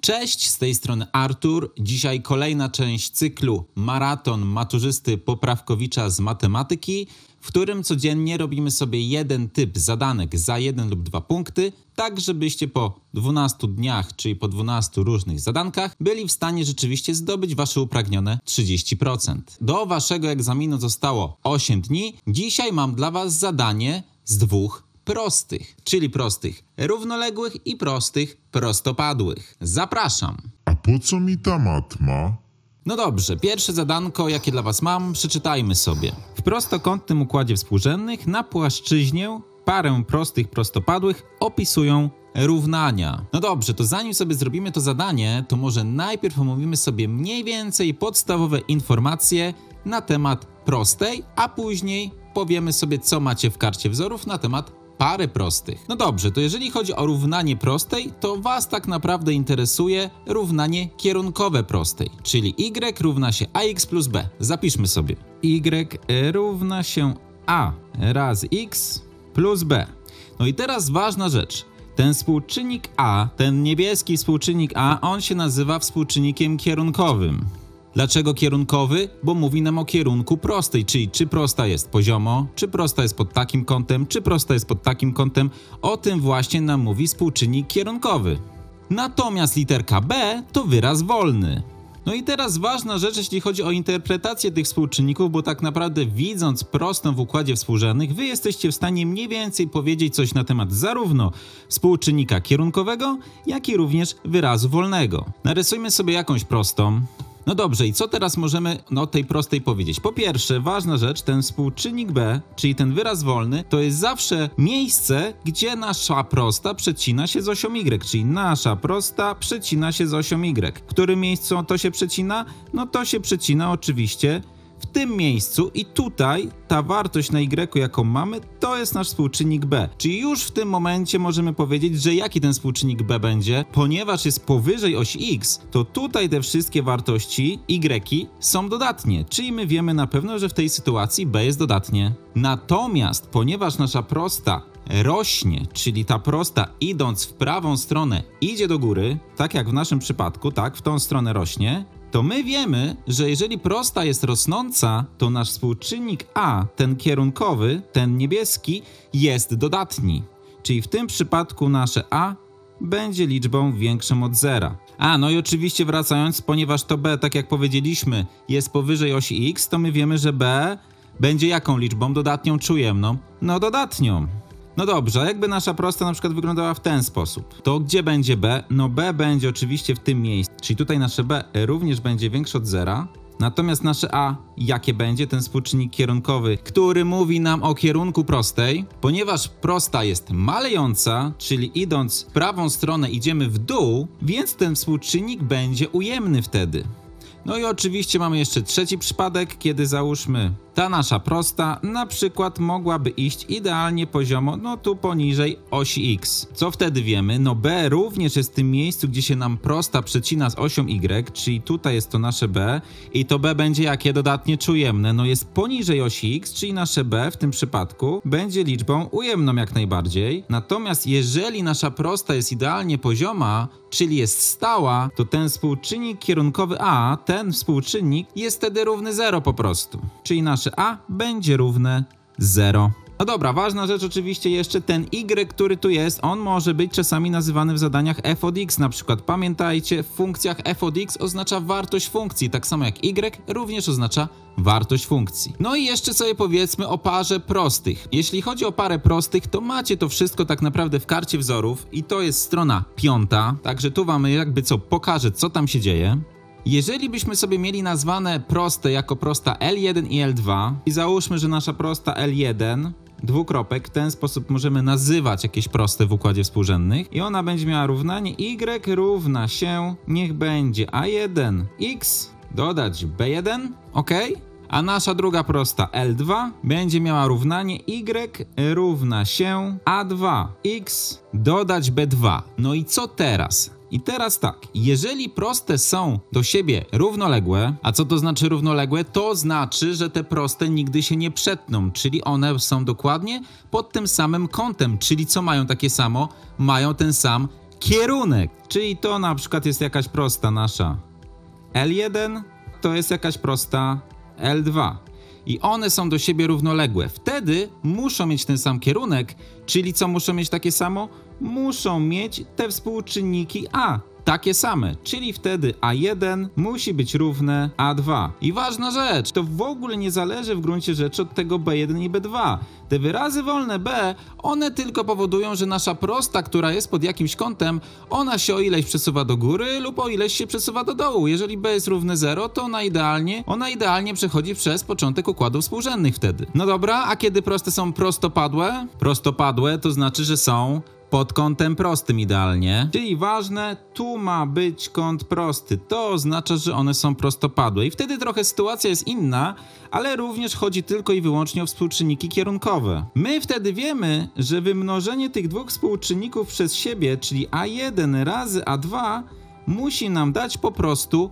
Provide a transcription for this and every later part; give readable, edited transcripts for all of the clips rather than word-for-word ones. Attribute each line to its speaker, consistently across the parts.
Speaker 1: Cześć, z tej strony Artur. Dzisiaj kolejna część cyklu Maraton Maturzysty Poprawkowicza z matematyki, w którym codziennie robimy sobie jeden typ zadanek za 1 lub 2 punkty, tak żebyście po 12 dniach, czyli po 12 różnych zadankach, byli w stanie rzeczywiście zdobyć wasze upragnione 30%. Do waszego egzaminu zostało 8 dni. Dzisiaj mam dla was zadanie z 2 prostych, czyli prostych równoległych i prostych prostopadłych. Zapraszam.
Speaker 2: A po co mi ta matma?
Speaker 1: No dobrze, pierwsze zadanko, jakie dla was mam, przeczytajmy sobie. W prostokątnym układzie współrzędnych na płaszczyźnie parę prostych prostopadłych opisują równania. No dobrze, to zanim sobie zrobimy to zadanie, to może najpierw omówimy sobie mniej więcej podstawowe informacje na temat prostej, a później powiemy sobie, co macie w karcie wzorów na temat pary prostych. No dobrze, to jeżeli chodzi o równanie prostej, to was tak naprawdę interesuje równanie kierunkowe prostej, czyli y równa się ax plus b. Zapiszmy sobie. Y równa się a razy x plus b. No i teraz ważna rzecz. Ten współczynnik a, ten niebieski współczynnik a, on się nazywa współczynnikiem kierunkowym. Dlaczego kierunkowy? Bo mówi nam o kierunku prostej, czyli czy prosta jest poziomo, czy prosta jest pod takim kątem, czy prosta jest pod takim kątem. O tym właśnie nam mówi współczynnik kierunkowy. Natomiast literka b to wyraz wolny. No i teraz ważna rzecz, jeśli chodzi o interpretację tych współczynników, bo tak naprawdę widząc prostą w układzie współrzędnych, wy jesteście w stanie mniej więcej powiedzieć coś na temat zarówno współczynnika kierunkowego, jak i również wyrazu wolnego. Narysujmy sobie jakąś prostą. No dobrze, i co teraz możemy o tej prostej powiedzieć? Po pierwsze, ważna rzecz, ten współczynnik b, czyli ten wyraz wolny, to jest zawsze miejsce, gdzie nasza prosta przecina się z osią y, czyli nasza prosta przecina się z osią y. W którym miejscu to się przecina? No to się przecina oczywiście w tym miejscu i tutaj ta wartość na y, jaką mamy, to jest nasz współczynnik b. Czyli już w tym momencie możemy powiedzieć, że jaki ten współczynnik b będzie, ponieważ jest powyżej osi x, to tutaj te wszystkie wartości y są dodatnie, czyli my wiemy na pewno, że w tej sytuacji b jest dodatnie. Natomiast ponieważ nasza prosta rośnie, czyli ta prosta idąc w prawą stronę idzie do góry, tak jak w naszym przypadku, tak, w tą stronę rośnie, to my wiemy, że jeżeli prosta jest rosnąca, to nasz współczynnik a, ten kierunkowy, ten niebieski, jest dodatni. Czyli w tym przypadku nasze a będzie liczbą większą od zera. No i oczywiście wracając, ponieważ to b, tak jak powiedzieliśmy, jest powyżej osi x, to my wiemy, że b będzie jaką liczbą? Dodatnią czy ujemną? No dodatnią. No dobrze, a jakby nasza prosta na przykład wyglądała w ten sposób, to gdzie będzie b? No b będzie oczywiście w tym miejscu, czyli tutaj nasze b również będzie większe od zera. Natomiast nasze a, jakie będzie? Ten współczynnik kierunkowy, który mówi nam o kierunku prostej. Ponieważ prosta jest malejąca, czyli idąc w prawą stronę idziemy w dół, więc ten współczynnik będzie ujemny wtedy. No i oczywiście mamy jeszcze trzeci przypadek, kiedy załóżmy ta nasza prosta na przykład mogłaby iść idealnie poziomo, no tu poniżej osi x. Co wtedy wiemy? No b również jest w tym miejscu, gdzie się nam prosta przecina z osią y, czyli tutaj jest to nasze b i to b będzie jakie dodatnie czy ujemne? No jest poniżej osi x, czyli nasze b w tym przypadku będzie liczbą ujemną jak najbardziej. Natomiast jeżeli nasza prosta jest idealnie pozioma, czyli jest stała, to ten współczynnik kierunkowy a, ten współczynnik jest wtedy równy 0 po prostu. Czyli nasze a będzie równe 0. No dobra, ważna rzecz oczywiście jeszcze ten y, który tu jest, on może być czasami nazywany w zadaniach f od x na przykład. Pamiętajcie, w funkcjach f od x oznacza wartość funkcji, tak samo jak y również oznacza wartość funkcji. No i jeszcze sobie powiedzmy o parze prostych. Jeśli chodzi o parę prostych, to macie to wszystko tak naprawdę w karcie wzorów i to jest strona 5, także tu wam jakby pokażę, co tam się dzieje. Jeżeli byśmy sobie mieli nazwane proste jako prosta L1 i L2 i załóżmy, że nasza prosta L1 dwukropek, w ten sposób możemy nazywać jakieś proste w układzie współrzędnych i ona będzie miała równanie y równa się, niech będzie a1x dodać b1, ok? A nasza druga prosta L2 będzie miała równanie y równa się a2x dodać b2. No i co teraz? I teraz tak, jeżeli proste są do siebie równoległe, a co to znaczy równoległe? To znaczy, że te proste nigdy się nie przetną, czyli one są dokładnie pod tym samym kątem, czyli co mają takie samo? Mają ten sam kierunek, czyli to na przykład jest jakaś prosta nasza L1, to jest jakaś prosta L2. I one są do siebie równoległe. Wtedy muszą mieć ten sam kierunek, czyli co muszą mieć takie samo? Muszą mieć te współczynniki A takie same, czyli wtedy A1 musi być równe A2. I ważna rzecz, to w ogóle nie zależy w gruncie rzeczy od tego B1 i B2. Te wyrazy wolne B, one tylko powodują, że nasza prosta, która jest pod jakimś kątem, ona się o ileś przesuwa do góry lub o ileś się przesuwa do dołu. Jeżeli B jest równe 0, to ona idealnie przechodzi przez początek układów współrzędnych wtedy. No dobra, a kiedy proste są prostopadłe? Prostopadłe to znaczy, że są pod kątem prostym idealnie. Czyli ważne, tu ma być kąt prosty. To oznacza, że one są prostopadłe. I wtedy trochę sytuacja jest inna, ale również chodzi tylko i wyłącznie o współczynniki kierunkowe. My wtedy wiemy, że wymnożenie tych dwóch współczynników przez siebie, czyli A1 razy A2, musi nam dać po prostu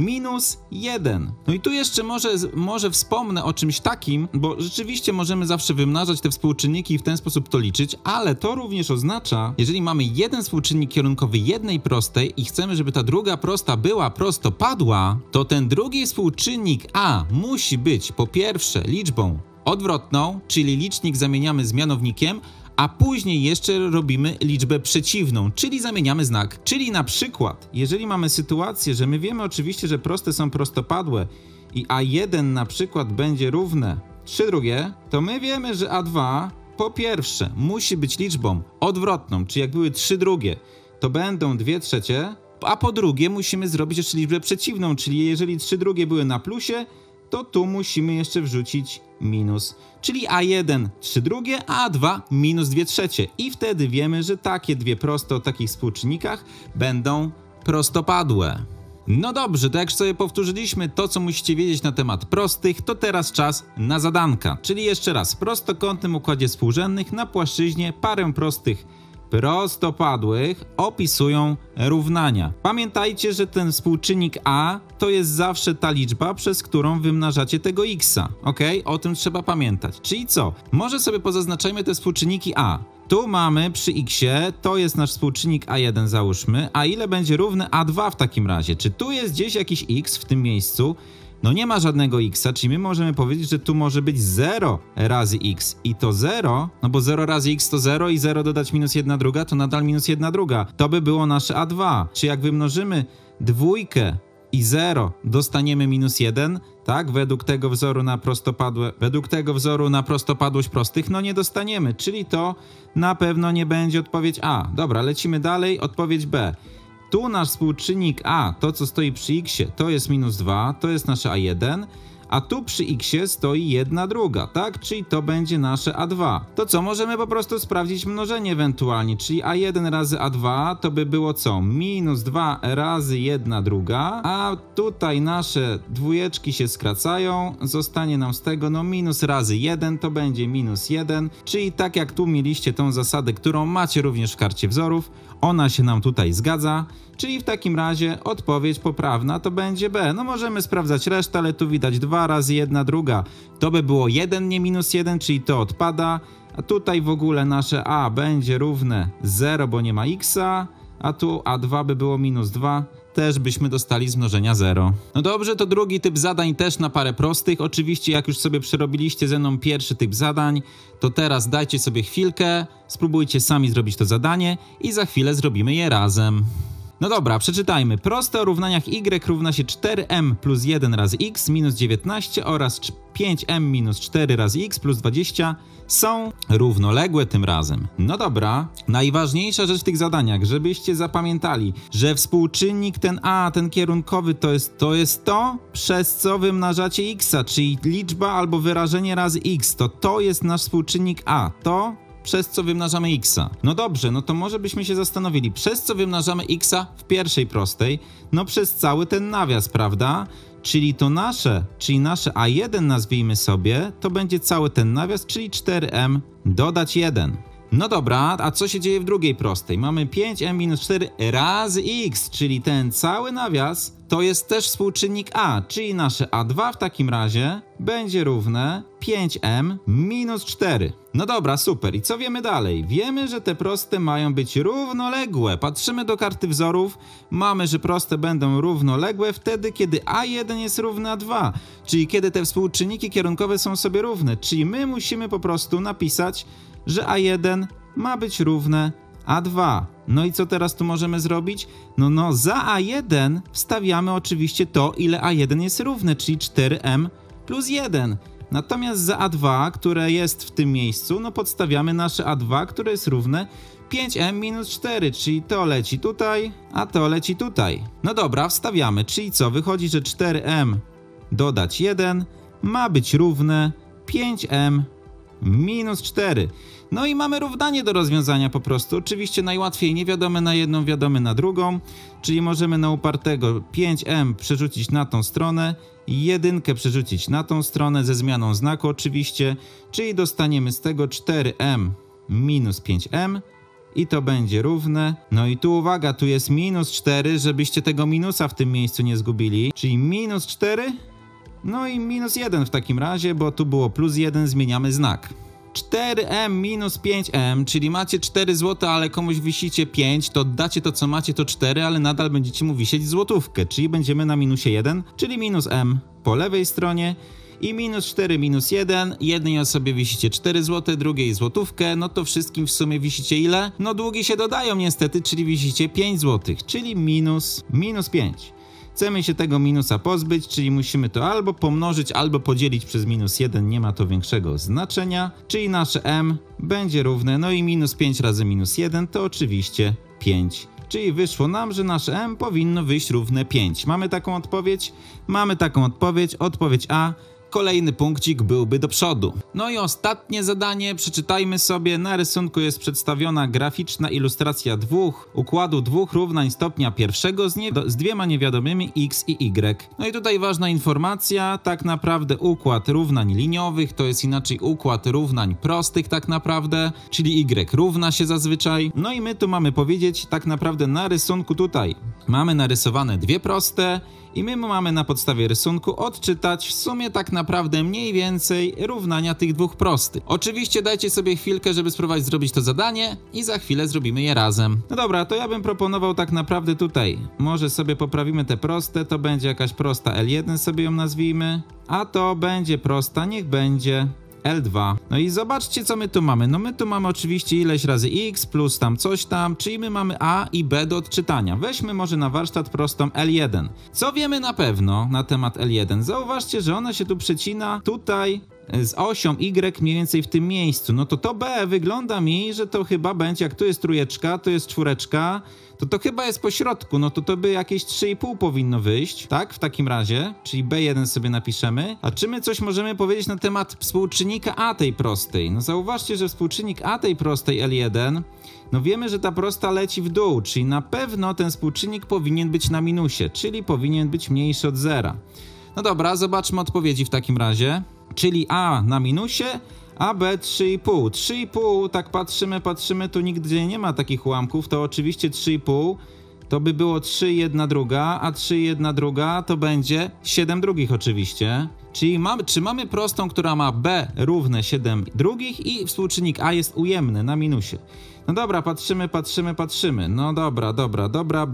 Speaker 1: -1. No i tu jeszcze może wspomnę o czymś takim, bo rzeczywiście możemy zawsze wymnażać te współczynniki i w ten sposób to liczyć, ale to również oznacza, jeżeli mamy jeden współczynnik kierunkowy jednej prostej i chcemy, żeby ta druga prosta była prostopadła, to ten drugi współczynnik A musi być po pierwsze liczbą odwrotną, czyli licznik zamieniamy z mianownikiem, a później jeszcze robimy liczbę przeciwną, czyli zamieniamy znak. Czyli na przykład, jeżeli mamy sytuację, że my wiemy oczywiście, że proste są prostopadłe i A1 na przykład będzie równe 3/2, to my wiemy, że A2 po pierwsze musi być liczbą odwrotną, czyli jak były 3/2, to będą 2/3, a po drugie musimy zrobić jeszcze liczbę przeciwną, czyli jeżeli 3/2 były na plusie, to tu musimy jeszcze wrzucić minus. Czyli A1 3/2, a A2 -2/3. I wtedy wiemy, że takie dwie proste o takich współczynnikach będą prostopadłe. No dobrze, to jak sobie powtórzyliśmy to, co musicie wiedzieć na temat prostych, to teraz czas na zadanka. Czyli jeszcze raz, w prostokątnym układzie współrzędnych na płaszczyźnie parę prostych prostopadłych opisują równania. Pamiętajcie, że ten współczynnik A to jest zawsze ta liczba, przez którą wymnażacie tego x-a. Ok? O tym trzeba pamiętać. Czyli co? Może sobie pozaznaczajmy te współczynniki A. Tu mamy przy x-ie, to jest nasz współczynnik A1 załóżmy, a ile będzie równe A2 w takim razie? Czy tu jest gdzieś jakiś x w tym miejscu? No nie ma żadnego x-a, czyli my możemy powiedzieć, że tu może być 0 razy x i to 0, no bo 0 razy x to 0 i 0 dodać -1/2 to nadal -1/2. To by było nasze A2. Czy jak wymnożymy dwójkę i 0 dostaniemy -1, tak? Według tego wzoru na prostopadłość prostych, no nie dostaniemy, czyli to na pewno nie będzie odpowiedź A. Dobra, lecimy dalej, odpowiedź B. Tu nasz współczynnik A, to co stoi przy x-ie, to jest -2, to jest nasze A1, a tu przy x-ie stoi 1/2, tak? Czyli to będzie nasze A2. To co, możemy po prostu sprawdzić mnożenie ewentualnie, czyli A1 razy A2 to by było co? -2 razy 1/2, a tutaj nasze dwójeczki się skracają, zostanie nam z tego, no minus razy 1 to będzie -1, czyli tak jak tu mieliście tą zasadę, którą macie również w karcie wzorów, ona się nam tutaj zgadza, czyli w takim razie odpowiedź poprawna to będzie B. No możemy sprawdzać resztę, ale tu widać 2 razy 1/2. To by było 1, nie -1, czyli to odpada. A tutaj w ogóle nasze A będzie równe 0, bo nie ma x-a, a tu A2 by było -2. Też byśmy dostali z mnożenia 0. No dobrze, to drugi typ zadań też na parę prostych. Oczywiście jak już sobie przerobiliście ze mną pierwszy typ zadań, to teraz dajcie sobie chwilkę, spróbujcie sami zrobić to zadanie i za chwilę zrobimy je razem. No dobra, przeczytajmy. Proste o równaniach y równa się 4m plus 1 razy x minus 19 oraz 5m minus 4 razy x plus 20 są równoległe tym razem. No dobra, najważniejsza rzecz w tych zadaniach, żebyście zapamiętali, że współczynnik ten A, ten kierunkowy to jest to, przez co wymnażacie x-a, czyli liczba albo wyrażenie razy x, to jest nasz współczynnik A, to przez co wymnażamy x-a. No dobrze, no to może byśmy się zastanowili, przez co wymnażamy x-a w pierwszej prostej? No przez cały ten nawias, prawda? Czyli nasze A1 nazwijmy sobie, to będzie cały ten nawias, czyli 4m dodać 1. No dobra, a co się dzieje w drugiej prostej? Mamy 5m minus 4 razy x, czyli ten cały nawias to jest też współczynnik a, czyli nasze a2 w takim razie będzie równe 5m minus 4. No dobra, super. I co wiemy dalej? Wiemy, że te proste mają być równoległe. Patrzymy do karty wzorów, mamy, że proste będą równoległe wtedy, kiedy a1 jest równe a2, czyli kiedy te współczynniki kierunkowe są sobie równe, czyli my musimy po prostu napisać, że a1 ma być równe a2. No i co teraz tu możemy zrobić? No za a1 wstawiamy oczywiście to, ile a1 jest równe, czyli 4m plus 1. Natomiast za a2, które jest w tym miejscu, no podstawiamy nasze a2, które jest równe 5m minus 4, czyli to leci tutaj, a to leci tutaj. No dobra, wstawiamy, czyli co? Wychodzi, że 4m dodać 1 ma być równe 5m minus 4. No i mamy równanie do rozwiązania po prostu. Oczywiście najłatwiej niewiadome na jedną, wiadome na drugą, czyli możemy na upartego 5m przerzucić na tą stronę, jedynkę przerzucić na tą stronę ze zmianą znaku oczywiście, czyli dostaniemy z tego 4m minus 5m i to będzie równe. No i tu uwaga, tu jest minus 4, żebyście tego minusa w tym miejscu nie zgubili, czyli minus 4, no i minus 1 w takim razie, bo tu było plus 1, zmieniamy znak. 4m minus 5m, czyli macie 4 zł, ale komuś wisicie 5, to oddacie to, co macie, to 4, ale nadal będziecie mu wisieć złotówkę, czyli będziemy na minusie 1, czyli minus m po lewej stronie i minus 4 minus 1, jednej osobie wisicie 4 zł, drugiej złotówkę, no to wszystkim w sumie wisicie ile? No długi się dodają niestety, czyli wisicie 5 zł, czyli minus 5. Chcemy się tego minusa pozbyć, czyli musimy to albo pomnożyć, albo podzielić przez minus 1, nie ma to większego znaczenia, czyli nasze m będzie równe, no i minus 5 razy minus 1 to oczywiście 5. Czyli wyszło nam, że nasze m powinno wyjść równe 5. Mamy taką odpowiedź? Mamy taką odpowiedź, odpowiedź A. Kolejny punkcik byłby do przodu. No i ostatnie zadanie, przeczytajmy sobie. Na rysunku jest przedstawiona graficzna ilustracja układu dwóch równań stopnia pierwszego z dwiema niewiadomymi x i y. No i tutaj ważna informacja, tak naprawdę układ równań liniowych to jest inaczej układ równań prostych tak naprawdę, czyli y równa się zazwyczaj. No i my tu mamy powiedzieć tak naprawdę na rysunku tutaj mamy narysowane dwie proste i my mamy na podstawie rysunku odczytać w sumie tak naprawdę mniej więcej równania tych dwóch prostych. Oczywiście dajcie sobie chwilkę, żeby spróbować zrobić to zadanie i za chwilę zrobimy je razem. No dobra, to ja bym proponował tak naprawdę tutaj. Może sobie poprawimy te proste, to będzie jakaś prosta L1 sobie ją nazwijmy, a to będzie prosta, niech będzie L2. No i zobaczcie, co my tu mamy. No my tu mamy oczywiście ileś razy x plus tam coś tam, czyli my mamy a i b do odczytania. Weźmy może na warsztat prostą L1. Co wiemy na pewno na temat L1? Zauważcie, że ona się tu przecina tutaj z osią y mniej więcej w tym miejscu. No to b wygląda mi, że to chyba będzie, jak tu jest trójeczka, to jest czwóreczka, to chyba jest po środku, no to by jakieś 3,5 powinno wyjść, tak? W takim razie, czyli B1 sobie napiszemy. A czy my coś możemy powiedzieć na temat współczynnika A tej prostej? No zauważcie, że współczynnik A tej prostej L1, no wiemy, że ta prosta leci w dół, czyli na pewno ten współczynnik powinien być na minusie, czyli powinien być mniejszy od zera. No dobra, zobaczmy odpowiedzi w takim razie, czyli A na minusie, a B 3,5. 3,5, tak patrzymy, tu nigdzie nie ma takich ułamków, to oczywiście 3,5 to by było 3 1 druga, a 3 1 druga to będzie 7 drugich oczywiście. Czyli czy mamy prostą, która ma B równe 7 drugich i współczynnik A jest ujemny na minusie. No dobra, patrzymy. No dobra,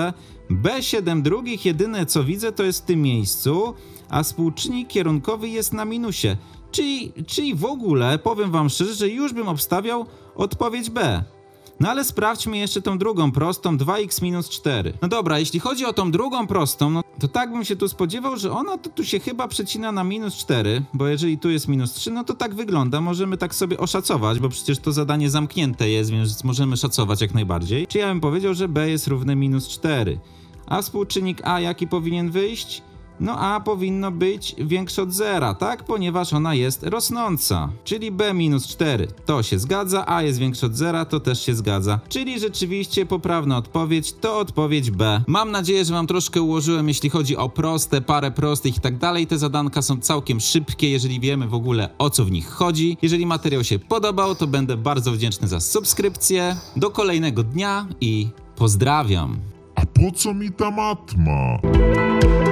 Speaker 1: B 7 drugich, jedyne co widzę to jest w tym miejscu, a współczynnik kierunkowy jest na minusie. Czyli w ogóle, powiem wam szczerze, że już bym obstawiał odpowiedź B. No ale sprawdźmy jeszcze tą drugą prostą, 2x minus 4. No dobra, jeśli chodzi o tą drugą prostą, no to tak bym się tu spodziewał, że ona to tu się chyba przecina na minus 4, bo jeżeli tu jest minus 3, no to tak wygląda, możemy tak sobie oszacować, bo przecież to zadanie zamknięte jest, więc możemy szacować jak najbardziej. Czyli ja bym powiedział, że B jest równe minus 4. A współczynnik A jaki powinien wyjść? No a powinno być większe od zera, tak? Ponieważ ona jest rosnąca. Czyli b minus 4 to się zgadza, a jest większe od zera to też się zgadza. Czyli rzeczywiście poprawna odpowiedź to odpowiedź B. Mam nadzieję, że wam troszkę ułożyłem, jeśli chodzi o proste, parę prostych i tak dalej. Te zadanka są całkiem szybkie, jeżeli wiemy w ogóle o co w nich chodzi. Jeżeli materiał się podobał, to będę bardzo wdzięczny za subskrypcję. Do kolejnego dnia i pozdrawiam.
Speaker 2: A po co mi ta matma?